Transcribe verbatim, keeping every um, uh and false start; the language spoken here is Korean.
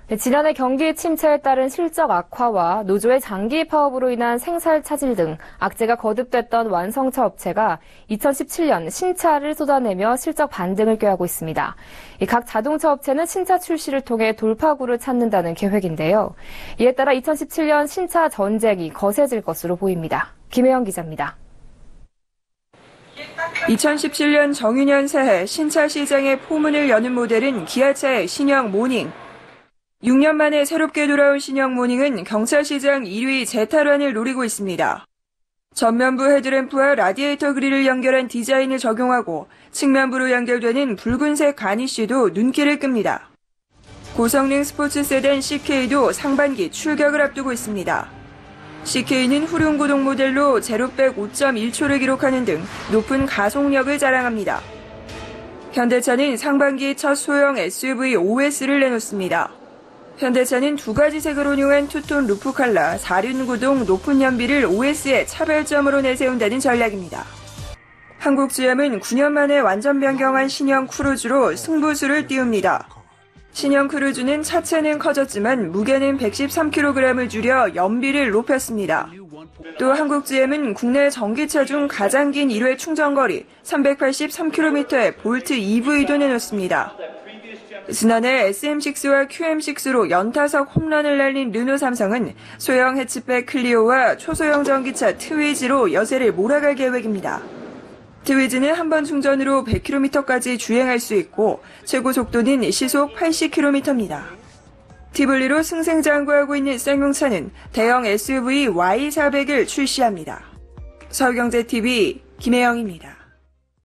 네, 지난해 경기 침체에 따른 실적 악화와 노조의 장기 파업으로 인한 생산 차질 등 악재가 거듭됐던 완성차 업체가 이천십칠 년 신차를 쏟아내며 실적 반등을 꾀하고 있습니다. 각 자동차 업체는 신차 출시를 통해 돌파구를 찾는다는 계획인데요. 이에 따라 이천십칠 년 신차 전쟁이 거세질 것으로 보입니다. 김혜영 기자입니다. 이천십칠 년 정유년 새해 신차 시장의 포문을 여는 모델은 기아차의 신형 모닝. 육 년 만에 새롭게 돌아온 신형 모닝은 경차 시장 일 위 재탈환을 노리고 있습니다. 전면부 헤드램프와 라디에이터 그릴을 연결한 디자인을 적용하고 측면부로 연결되는 붉은색 가니쉬도 눈길을 끕니다. 고성능 스포츠 세단 씨케이도 상반기 출격을 앞두고 있습니다. 씨케이는 후륜구동 모델로 제로백 오 점 일 초를 기록하는 등 높은 가속력을 자랑합니다. 현대차는 상반기 첫 소형 에스유브이 오에스를 내놓습니다. 현대차는 두 가지 색을 혼용한 투톤 루프 칼라 사륜구동 높은 연비를 오에스의 차별점으로 내세운다는 전략입니다. 한국지엠은 구 년 만에 완전 변경한 신형 크루즈로 승부수를 띄웁니다. 신형 크루즈는 차체는 커졌지만 무게는 백십삼 킬로그램을 줄여 연비를 높였습니다. 또 한국지엠은 국내 전기차 중 가장 긴 일 회 충전거리 삼백팔십삼 킬로미터의 볼트 이브이도 내놓습니다. 지난해 에스엠 식스와 큐엠 식스로 연타석 홈런을 날린 르노 삼성은 소형 해치백 클리오와 초소형 전기차 트위즈로 여세를 몰아갈 계획입니다. 트위즈는 한 번 충전으로 백 킬로미터까지 주행할 수 있고 최고 속도는 시속 팔십 킬로미터입니다. 티블리로 승승장구하고 있는 쌍용차는 대형 에스유브이 와이 사백을 출시합니다. 서울경제티비 김혜영입니다.